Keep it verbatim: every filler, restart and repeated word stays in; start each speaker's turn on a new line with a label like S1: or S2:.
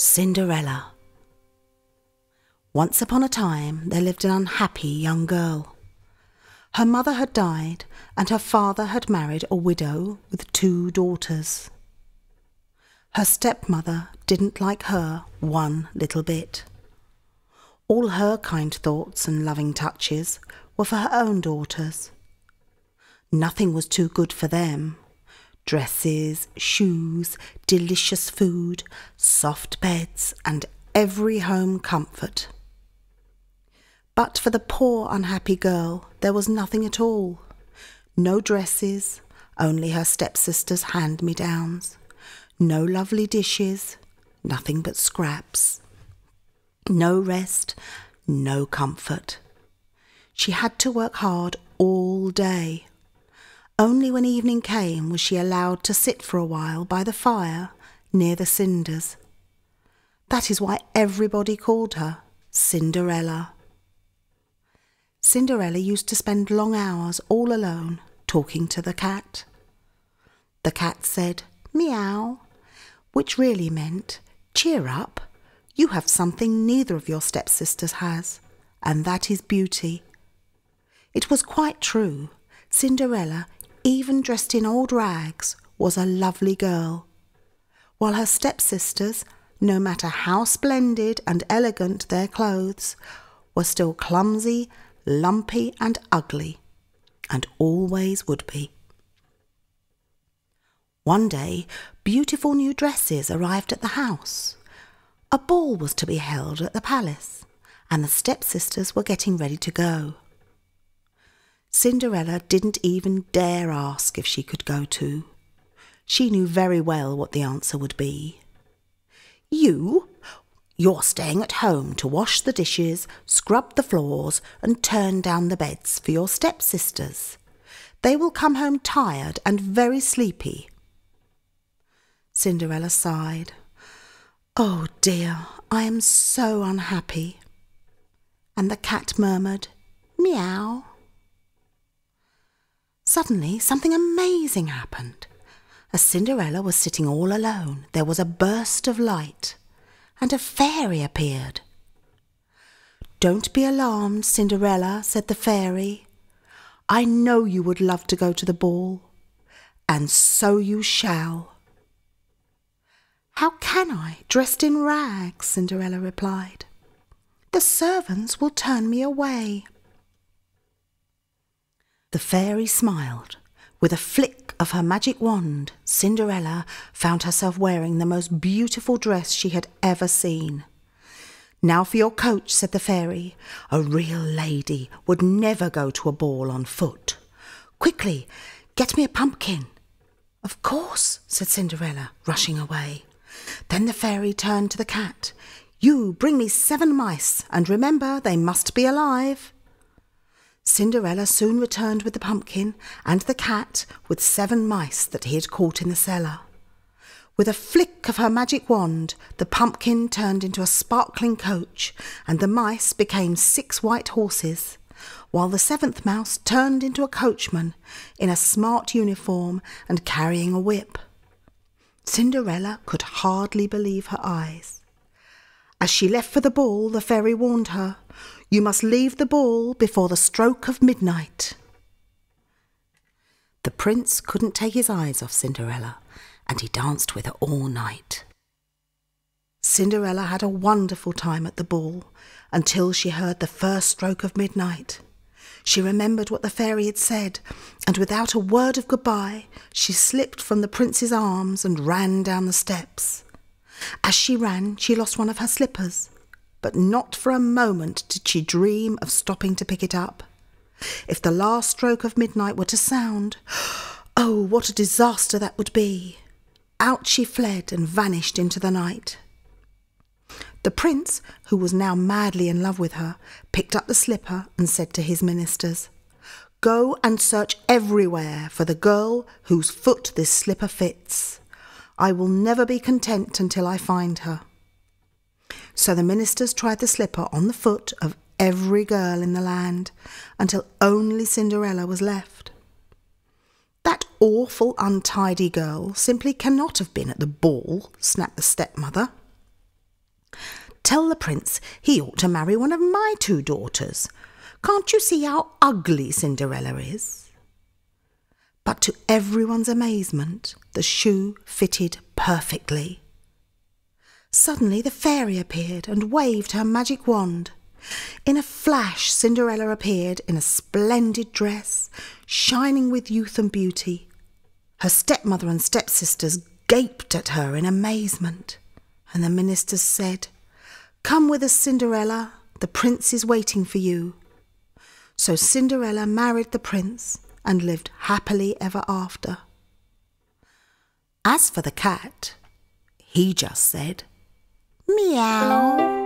S1: Cinderella. Once upon a time there lived an unhappy young girl. Her mother had died and her father had married a widow with two daughters. Her stepmother didn't like her one little bit. All her kind thoughts and loving touches were for her own daughters. Nothing was too good for them. Dresses, shoes, delicious food, soft beds, and every home comfort. But for the poor unhappy girl there was nothing at all. No dresses, only her stepsister's hand-me-downs. No lovely dishes, nothing but scraps. No rest, no comfort. She had to work hard all day. Only when evening came was she allowed to sit for a while by the fire near the cinders. That is why everybody called her Cinderella. Cinderella used to spend long hours all alone talking to the cat. The cat said, "Meow," which really meant, "Cheer up, you have something neither of your stepsisters has, and that is beauty." It was quite true. Cinderella, even dressed in old rags, was a lovely girl, while her stepsisters, no matter how splendid and elegant their clothes, were still clumsy, lumpy and ugly, and always would be. One day, beautiful new dresses arrived at the house. A ball was to be held at the palace, and the stepsisters were getting ready to go. Cinderella didn't even dare ask if she could go too. She knew very well what the answer would be. You? You're staying at home to wash the dishes, scrub the floors, and turn down the beds for your stepsisters. They will come home tired and very sleepy. Cinderella sighed. "Oh dear, I am so unhappy." And the cat murmured, "Meow." Suddenly something amazing happened. As Cinderella was sitting all alone, there was a burst of light, and a fairy appeared. "Don't be alarmed, Cinderella," said the fairy. "I know you would love to go to the ball, and so you shall." "How can I, dressed in rags?" Cinderella replied. "The servants will turn me away." The fairy smiled. With a flick of her magic wand, Cinderella found herself wearing the most beautiful dress she had ever seen. "Now for your coach," said the fairy. "A real lady would never go to a ball on foot. Quickly, get me a pumpkin." "Of course," said Cinderella, rushing away. Then the fairy turned to the cat. "You bring me seven mice, and remember they must be alive." Cinderella soon returned with the pumpkin, and the cat with seven mice that he had caught in the cellar. With a flick of her magic wand, the pumpkin turned into a sparkling coach, and the mice became six white horses, while the seventh mouse turned into a coachman in a smart uniform and carrying a whip. Cinderella could hardly believe her eyes. As she left for the ball, the fairy warned her, "You must leave the ball before the stroke of midnight." The prince couldn't take his eyes off Cinderella, and he danced with her all night. Cinderella had a wonderful time at the ball, until she heard the first stroke of midnight. She remembered what the fairy had said, and without a word of goodbye, she slipped from the prince's arms and ran down the steps. As she ran, she lost one of her slippers, but not for a moment did she dream of stopping to pick it up. If the last stroke of midnight were to sound, oh, what a disaster that would be! Out she fled and vanished into the night. The prince, who was now madly in love with her, picked up the slipper and said to his ministers, "Go and search everywhere for the girl whose foot this slipper fits. I will never be content until I find her." So the ministers tried the slipper on the foot of every girl in the land, until only Cinderella was left. "That awful untidy girl simply cannot have been at the ball," snapped the stepmother. "Tell the prince he ought to marry one of my two daughters. Can't you see how ugly Cinderella is?" But to everyone's amazement, the shoe fitted perfectly. Suddenly the fairy appeared and waved her magic wand. In a flash, Cinderella appeared in a splendid dress, shining with youth and beauty. Her stepmother and stepsisters gaped at her in amazement, and the ministers said, "Come with us, Cinderella, the prince is waiting for you." So Cinderella married the prince and lived happily ever after. As for the cat, he just said, "Meow."